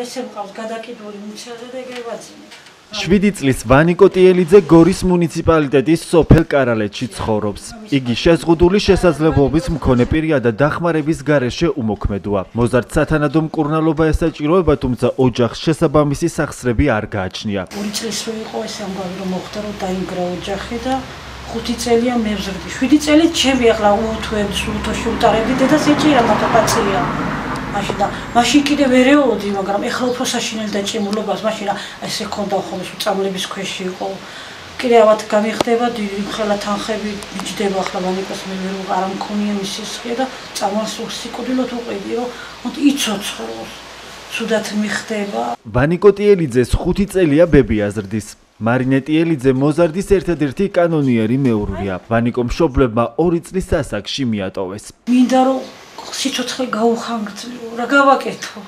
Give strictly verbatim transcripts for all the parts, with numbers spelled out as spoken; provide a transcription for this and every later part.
ისე მყავს გადაკიდული მუცელზე და ეგრევაძინე. შვიდი წლის ვანიკო ტიელიძე გორის მუნიციპალიტეტის სოფელ კარალეთში ცხოვრობს. იგი შეზღუდული შესაძლებლობის მქონე პირია და დახმარების გარეშე უმოქმედოა. მოზარდ სათანადო მკურნალობა ესაჭიროება, თუმცა ოჯახს შესაბამისი სახსრები არ გააჩნია. ორი წლის რო იყო ეს ამბავი რომ მოხდა რომ დაინგრა ოჯახი და ხუთი წელია მე ვზრდი. შვიდი წელი ჩემი ახლა უუთვებს უთოში უტარებდი დედას ეჭირა მაგაპაცია. მაშინ და მაშინ კიდე ვერ ეოლოდი, მაგრამ ეხლა უფრო საშინელი დაჭიმულობას მაშინ ესე ქონდა ხოლმე უწამლების ქვეში იყო. კიდე ავად გამიხდება დიდი ხელა თანხები მიჯდება ახლა ვანიკოს მე ვერ არ მქონია მისი სხე და წამალს სიკვდილოდ უყიდი რომ იცოცხლოს. სუდათ მიხდება. ვანიკო ტიელიძეს ხუთი წელია ბები აზრდის. მარინე ტიელიძე მოზარდის ერთადერთი კანონიერი მეურვია. ვანიკო მშობლებმა ორი წლის ასაკში მიატოვეს. მინდა რომ სიცოცხლე გაუხანგრძლივო, რა გავაკეთო?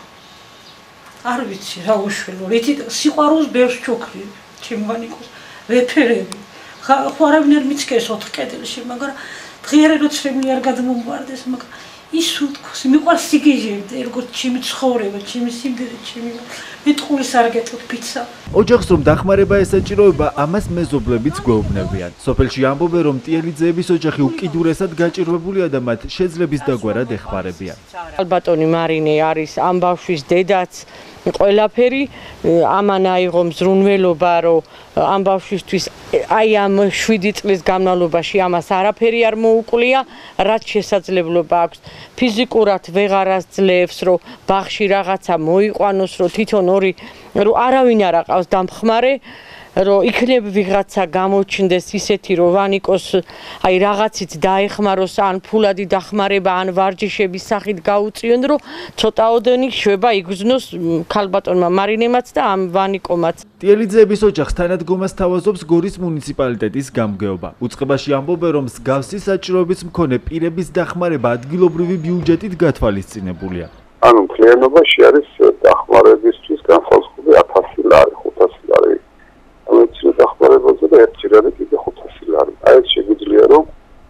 არ ვიცი რა უშველო, რითი სიყვარულს ბევრს ჩუქრი, ჩემ ვანიკოს ვეფერები. ხო არავინ არ მიცქეს ოთხ კედელში, მაგრამ ღიარი როცრები არ გადმომვარდეს, მაგრამ ის უთქოს, მიყვარს სიგიჟე, როგორც ჩემი ცხოვრება, ჩემი სიმდიდრე, ჩემი მეტყულის არ გეტყვით პიცა. ოჯახს რომ დახმარება ესაჭიროება, ამას მეზობლებიც გვეუბნებიან. სოფელში ამბობენ, რომ ტიელიძეების ოჯახი უკიდურესად გაჭირვებულია და მათ შეძლების დაგვარად ეხმარებიან. ალბატონი მარინე არის ამ ბავშვის დედაც, ყველაფერი ამან აიღო მზრუნველობა, რომ ამ ბავშვისთვის აი ამ შვიდი წლის განმავლობაში ამას არაფერი არ მოუკლია, რაც შესაძლებლობა აქვს. ფიზიკურად ვეღარ აძლევს, რომ ბაღში რაღაცა მოიყვანოს, რომ თვითონ ორი რომ არავინ არ აყავს დამხმარე, რომ იქნებ ვიღაცა გამოჩნდეს ისეთი, რომ ვანიკოს აი რაღაცით დაეხმაროს, ან ფულადი დახმარება, ან ვარჯიშების სახით გაუწიონ, რომ ცოტაოდენი შვება იგრძნოს ქალბატონმა მარინემაც და ამ ვანიკომაც. ტიელიძეების ოჯახს თანადგომას თავაზობს გორის მუნიციპალიტეტის გამგეობა. უწყებაში ამბობენ, რომ მსგავსი საჭიროების მქონე პირების დახმარება ადგილობრივი ბიუჯეტით გათვალისწინებულია. ანუ მთლიანობაში არის დახმარებისთვის განსაზღვრული ათასი ლარი, ხუთასი ლარი. ამერჩი დახმარებაზე და ერთი ლარი კიდე ხუთასი ლარი. აი ეს შეგვიძლია რომ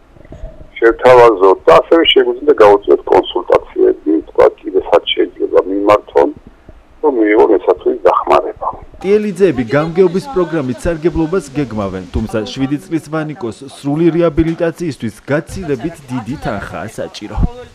შევთავაზოთ და ასევე შეგვიძლია გავუწიოთ კონსულტაციები, თქვა კიდე სად შეიძლება მიმართონ, რომ მიიღონ ესათვის დახმარება. ტიელიძეები გამგეობის პროგრამით სარგებლობას გეგმავენ, თუმცა შვიდი წლის ვანიკოს სრული რეაბილიტაციისთვის გაცილებით დიდი თანხაა საჭირო.